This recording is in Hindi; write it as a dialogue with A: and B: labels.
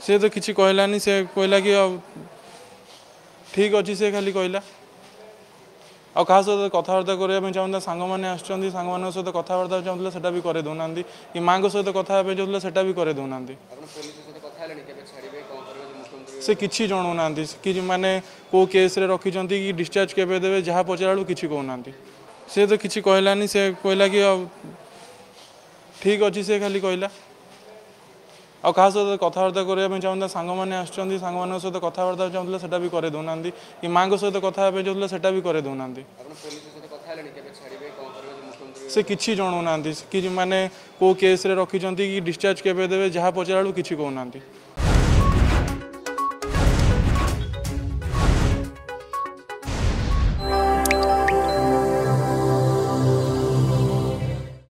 A: से तो किसी कहलानी से कहला कि ठीक अच्छे से खाली कहला आ क्या सहित कथबार्ता करने चाहूँ सांग मैंने आसुँच सांग सहित कथबार्ता चाहूँ से भी करे दौना कि माँ सहित कथा चाहूँ से भी करे दौना से किसी जनाऊना कि माने को केस रे रखिंट कि डिस्चार्ज केवे देवे जहाँ पचारा किसी कहना से तो किसी कहलानी से कहला कि ठीक अच्छे से खाली कहला आ क्या सहित कथबार्ता करने चाहूँ सांग मैंने आसुँच सांग सहित कथबार्ता चाहूँ से भी करे दौना कि माँ सहित कथा चाहूँ से भी करे दौना से किसी जनाऊना कि माने को केस रे रखिंट कि डिस्चार्ज केवे देवे जहाँ पचारा किसी कहना।